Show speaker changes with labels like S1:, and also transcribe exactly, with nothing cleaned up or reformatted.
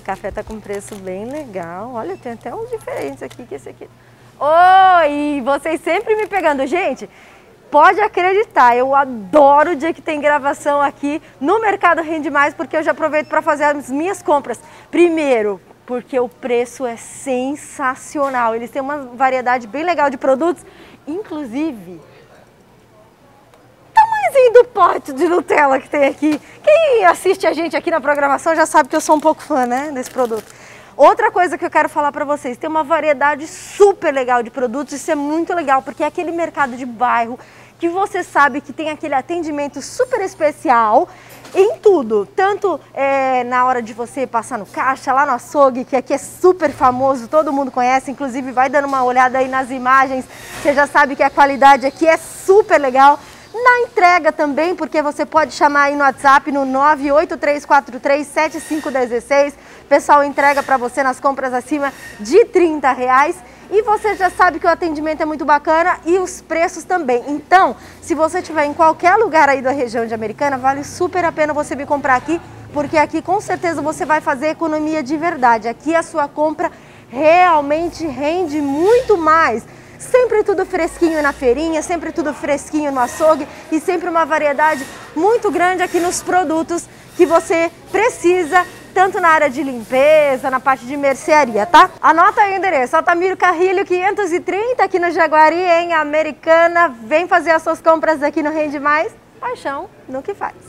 S1: café tá com preço bem legal. Olha, tem até uns diferentes aqui que esse aqui. Oi, vocês sempre me pegando. Gente, pode acreditar, eu adoro o dia que tem gravação aqui no Mercado Rende Mais, porque eu já aproveito para fazer as minhas compras. Primeiro, porque o preço é sensacional. Eles têm uma variedade bem legal de produtos, inclusive tamanhozinho do pote de Nutella que tem aqui. Quem assiste a gente aqui na programação já sabe que eu sou um pouco fã, né, desse produto. Outra coisa que eu quero falar para vocês, tem uma variedade super legal de produtos, isso é muito legal, porque é aquele mercado de bairro que você sabe que tem aquele atendimento super especial em tudo, tanto é, na hora de você passar no caixa, lá no açougue, que aqui é super famoso, todo mundo conhece, inclusive vai dando uma olhada aí nas imagens, você já sabe que a qualidade aqui é super legal. Na entrega também, porque você pode chamar aí no WhatsApp no nove oito três quatro três sete cinco um seis, o pessoal entrega para você nas compras acima de trinta reais. E você já sabe que o atendimento é muito bacana e os preços também. Então, se você estiver em qualquer lugar aí da região de Americana, vale super a pena você vir comprar aqui, porque aqui com certeza você vai fazer economia de verdade. Aqui a sua compra realmente rende muito mais. Sempre tudo fresquinho na feirinha, sempre tudo fresquinho no açougue e sempre uma variedade muito grande aqui nos produtos que você precisa, tanto na área de limpeza, na parte de mercearia, tá? Anota aí o endereço, Altamiro Carrilho quinhentos e trinta aqui no Jaguari, em Americana. Vem fazer as suas compras aqui no Rende Mais, paixão no que faz.